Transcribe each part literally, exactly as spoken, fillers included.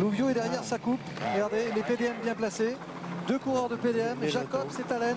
Louvio est derrière sa coupe. Regardez, les P D M bien placés. Deux coureurs de P D M, Jacobs et Talen.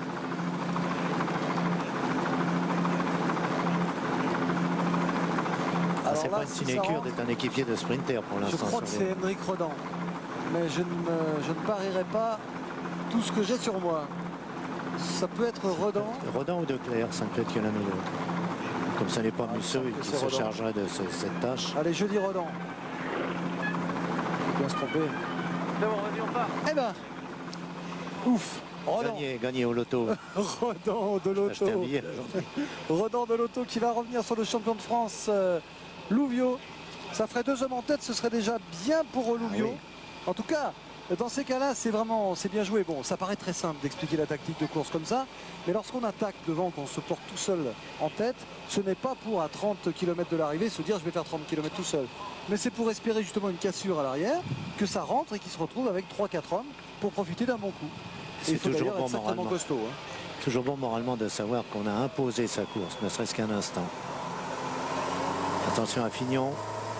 Ah, c'est pas une sinécure d'être un équipier de sprinter pour l'instant. Je crois que c'est Henrik Rodan. Mais je ne, me, je ne parierai pas tout ce que j'ai sur moi. Ça peut être Rodan. Rodan ou Declercq, ça peut être que l'un ou l'autre. Comme ça n'est pas ah, Musso qui se Rodan. chargerait de ce, cette tâche. Allez, je dis Rodan. Il va se tromper. C'est bon, vas-y, on part. Eh ben, ouf. Rodan. Gagné, gagné au loto. Rodan de l'auto. Rodan de l'auto qui va revenir sur le champion de France, euh, Louvio. Ça ferait deux hommes en tête, ce serait déjà bien pour Louvio. Ah oui. En tout cas, dans ces cas-là, c'est vraiment, c'est bien joué. Bon, ça paraît très simple d'expliquer la tactique de course comme ça, mais lorsqu'on attaque devant, qu'on se porte tout seul en tête, ce n'est pas pour à trente kilomètres de l'arrivée se dire je vais faire trente kilomètres tout seul. Mais c'est pour espérer justement une cassure à l'arrière, que ça rentre et qu'il se retrouve avec trois quatre hommes pour profiter d'un bon coup. C'est toujours bon moralement. Costaud, hein. Toujours bon moralement de savoir qu'on a imposé sa course, ne serait-ce qu'un instant. Attention à Fignon.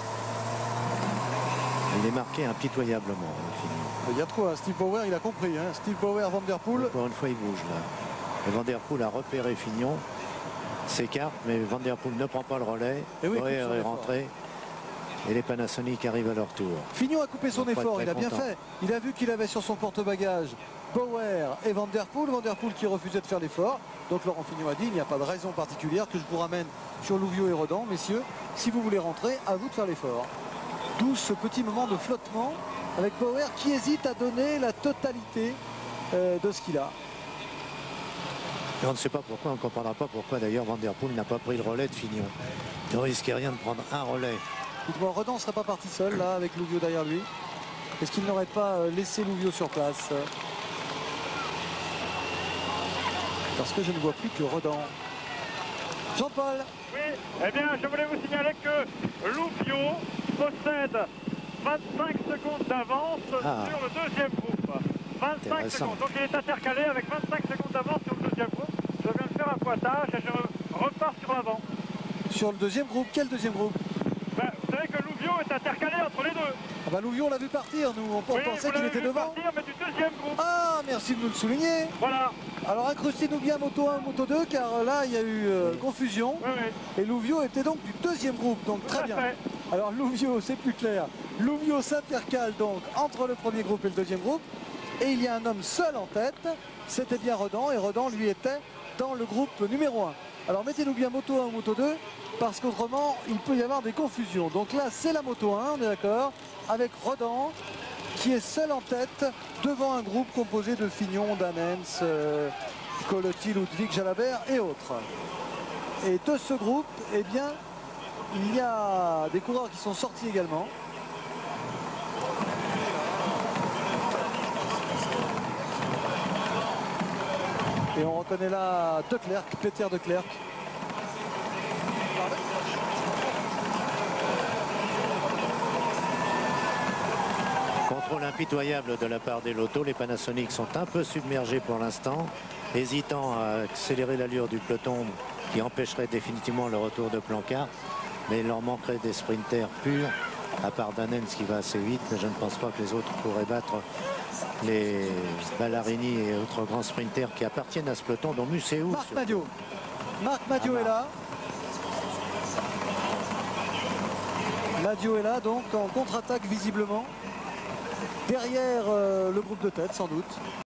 Il est marqué impitoyablement, Fignon. Il y a de quoi, Steve Bauer, il a compris. Hein. Steve Bauer, Van Der Poel. Pour une fois, il bouge là. Et Van Der Poel a repéré Fignon, s'écarte, mais Van Der Poel ne prend pas le relais. Et oui, Bauer est rentré. Et les Panasonic arrivent à leur tour. Fignon a coupé son effort, il a bien fait. Il a vu qu'il avait sur son porte-bagages Bauer et Van Der Poel. Van Der Poel qui refusait de faire l'effort. Donc Laurent Fignon a dit, il n'y a pas de raison particulière que je vous ramène sur Louvio et Rodan. Messieurs, si vous voulez rentrer, à vous de faire l'effort. D'où ce petit moment de flottement avec Bauer qui hésite à donner la totalité euh, de ce qu'il a. Et on ne sait pas pourquoi, on ne comprendra pas pourquoi d'ailleurs Van Der Poel n'a pas pris le relais de Fignon. Il ne risquait rien de prendre un relais. Dites-moi, Rodan ne serait pas parti seul là avec Louvio derrière lui. Est-ce qu'il n'aurait pas laissé Louvio sur place? Parce que je ne vois plus que Rodan. Jean-Paul. Oui, eh bien je voulais vous signaler que Louvio possède vingt-cinq secondes d'avance ah. sur le deuxième groupe. vingt-cinq secondes. Donc il est intercalé avec vingt-cinq secondes d'avance sur le deuxième groupe. Je viens de faire un pointage et je repars sur l'avant. Sur le deuxième groupe? Quel deuxième groupe? Ben, vous savez que Louvio est intercalé entre les deux. Ah bah Louvio, on l'a vu partir, nous. On oui, pensait qu'il était devant. Partir, mais du deuxième groupe. Ah, merci de nous le souligner. Voilà. Alors incrustez-nous bien moto un, moto deux, car là, il y a eu euh, confusion. Oui, oui. Et Louvio était donc du deuxième groupe, donc Tout très bien. Fait. Alors Louvio, c'est plus clair. Louvio s'intercale donc entre le premier groupe et le deuxième groupe. Et il y a un homme seul en tête. C'était bien Rodan. Et Rodan, lui, était dans le groupe numéro un. Alors mettez-nous bien moto un, moto deux. Parce qu'autrement, il peut y avoir des confusions. Donc là, c'est la moto un, on est d'accord, avec Rodan, qui est seul en tête, devant un groupe composé de Fignon, Danens, euh, Colotti, Ludwig, Jalabert et autres. Et de ce groupe, eh bien, il y a des coureurs qui sont sortis également. Et on reconnaît là Declercq, Peter Declercq. Contrôle impitoyable de la part des lotos. Les Panasonic sont un peu submergés pour l'instant, hésitant à accélérer l'allure du peloton qui empêcherait définitivement le retour de Plancart. Mais il leur manquerait des sprinters purs, à part Danens qui va assez vite. Mais je ne pense pas que les autres pourraient battre les Ballarini et autres grands sprinters qui appartiennent à ce peloton, dont Museeuw. Marc Madiot. Marc Madiot ah, est là. Madiot est là, donc en contre-attaque visiblement. Derrière euh, le groupe de tête, sans doute.